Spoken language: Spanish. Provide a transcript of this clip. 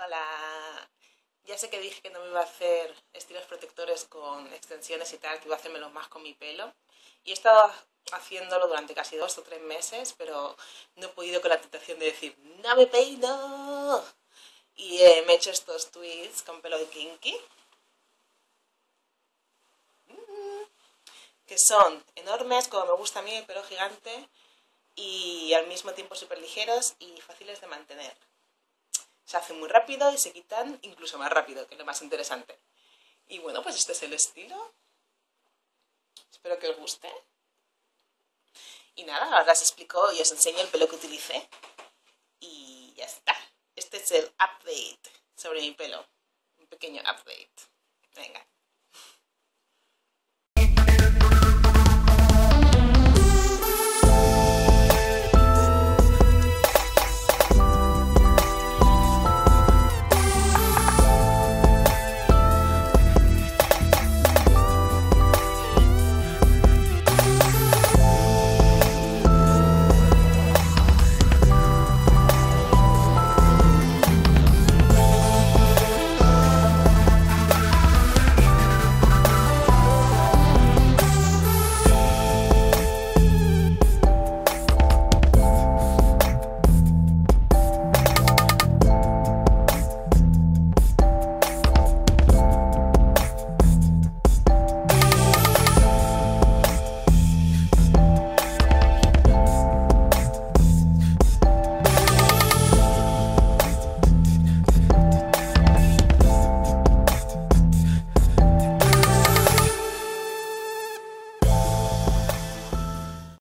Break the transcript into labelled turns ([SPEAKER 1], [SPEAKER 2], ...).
[SPEAKER 1] Hola. Ya sé que dije que no me iba a hacer estilos protectores con extensiones y tal, que iba a hacérmelos más con mi pelo. Y he estado haciéndolo durante casi 2 o 3 meses, pero no he podido con la tentación de decir, ¡no me peino! Y me he hecho estos twists con pelo de kinky, que son enormes, como me gusta a mí, el pelo gigante, y al mismo tiempo súper ligeros y fáciles de mantener. Se hacen muy rápido y se quitan incluso más rápido, que es lo más interesante. Y bueno, pues este es el estilo. Espero que os guste. Y nada, ahora os explico y os enseño el pelo que utilicé. Y ya está. Este es el update sobre mi pelo. Un pequeño update. Venga.